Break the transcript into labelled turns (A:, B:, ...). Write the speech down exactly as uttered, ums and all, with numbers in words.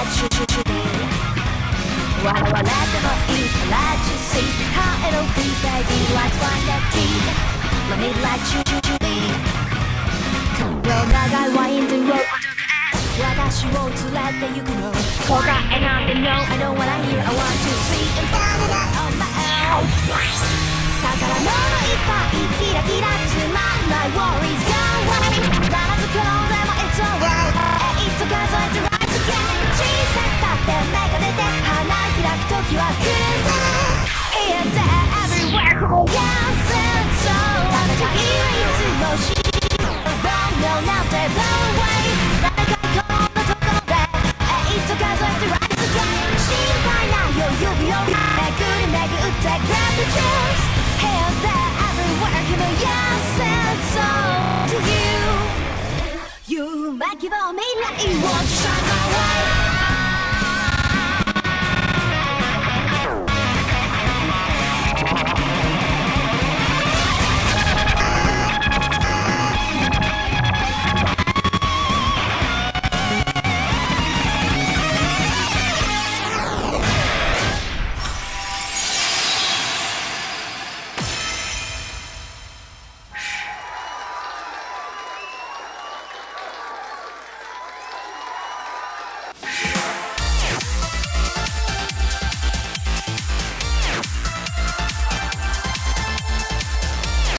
A: 笑われてもいいから Just see Hello baby let's find that tea Let me let you be 長いワインドを私を連れて行くの答えなんて No I don't wanna hear I want to see and find it out on my own 宝物いっぱいキラキラつまんない Worries go away 必ず今日でも It's alright えいっと数えて Rise again 小さくたって目が出て花開く時は来るんだ Here there everywhere come on yes and so あなたがいつもしDon't know now they blow away 誰かこんなところでえいっと数えて Rise again 心配ないよ指を巡り巡って Grab the chance Here there everywhere come on yes and so To you 夢希望未来を Shine my way